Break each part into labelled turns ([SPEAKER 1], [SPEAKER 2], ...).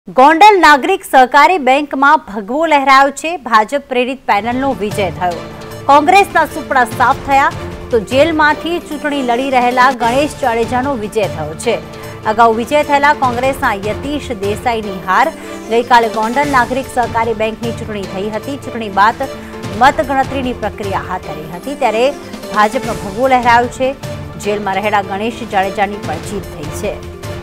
[SPEAKER 1] ગોંડલ નાગરિક સહકારી બેંકમાં ભગવો લહેરાયો છે। ભાજપ પ્રેરિત પેનલનો વિજય થયો। કોંગ્રેસના સુપડા સાફ થયા તો જેલમાંથી ચૂંટણી લડી રહેલા ગણેશ જાડેજાનો વિજય થયો છે। અગાઉ વિજય થયેલા કોંગ્રેસના યતીશ દેસાઈની હાર। ગઈકાલે ગોંડલ નાગરિક સહકારી બેંકની ચૂંટણી થઈ હતી। ચૂંટણી બાદ મતગણતરીની પ્રક્રિયા હાથ ધરી હતી ત્યારે ભાજપનો ભગવો લહેરાયો છે। જેલમાં રહેલા ગણેશ જાડેજાની પણ જીત થઈ છે।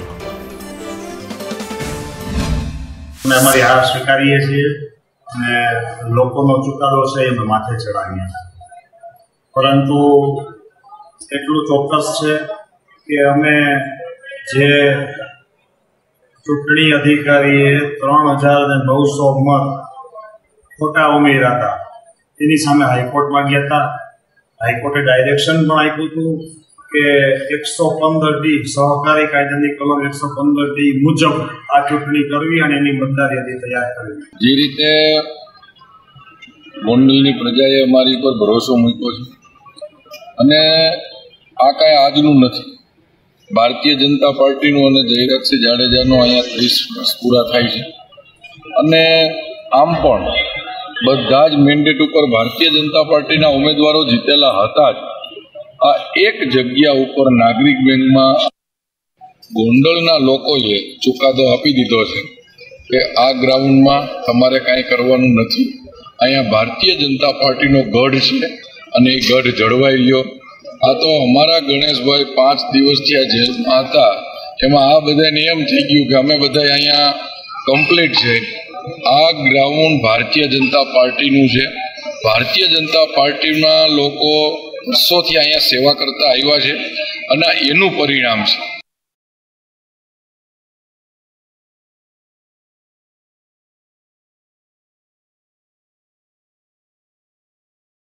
[SPEAKER 2] हमारी हार स्वीकारीए छे अने लोकोनो चुकादो छे एने माथे चढ़ावीए परंतु एटलुं चोक्कस छे के अमे जे चूंटणी अधिकारीए 3900 मत खोटा उमेर्या हता तेनी सामे हाईकोर्टमां गया हता। हाईकोर्टे डायरेक्शन पण आप्युं हतुं के 115D सहकारी कायदानी कलम 115D मुजब आ चूंटणी करवी अने एनी मतदार यादी तैयार करवी।
[SPEAKER 3] जे रीते गोंडलनी प्रजाए अमारी पर भरोसो मूक्यो छे अने आ कांई आजनुं नथी। भारतीय जनता पार्टीनुं अने जयराजसिंह जाडेजानो अहींया 30 वर्ष पूरा थाय छे अने आम पण बधा ज मेन्डेट उपर भारतीय जनता पार्टीना उमेदवारो जीतेला हता ज। आ एक जग्या उपर नागरिक बैंक में गोंडलना लोकोए चुकादो आपी दीधो छे के आ ग्राउंड में तमारे कांई करवानुं नथी। अहींया भारतीय जनता पार्टीनो गढ़ छे अने ए गढ़ जळवाई रह्यो। आ तो अमारा गणेश भाई 5 दिवसथी आ जेलमां हता एमां आ बधा नियम थई गयो के अमे बधा अहींया कम्प्लीट छे। आ ग्राउंड भारतीय जनता पार्टीनुं छे। भारतीय जनता पार्टीना लोको वर्षोथी अहींया सेवा करता आव्या छे अने एनुं परिणाम छे।